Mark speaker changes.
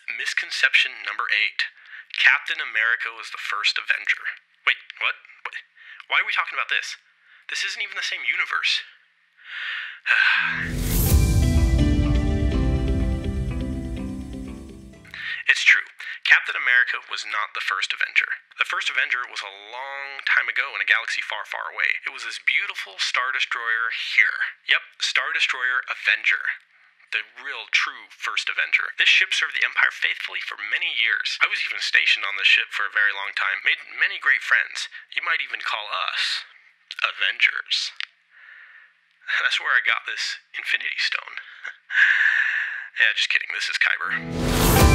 Speaker 1: Misconception number 8. Captain America was the first Avenger. Wait, what? Why are we talking about this? This isn't even the same universe. It's true. Captain America was not the first Avenger. The first Avenger was a long time ago in a galaxy far, far away. It was this beautiful Star Destroyer here. Yep, Star Destroyer Avenger. The real, true first Avenger. This ship served the Empire faithfully for many years. I was even stationed on this ship for a very long time. Made many great friends. You might even call us Avengers. That's where I got this Infinity Stone. Yeah, just kidding. This is kyber.